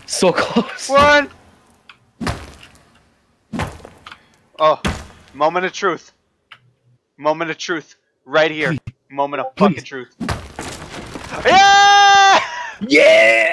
So close. One. Oh, moment of truth. Moment of truth. Right here. Moment of fucking truth. Yeah! Yeah!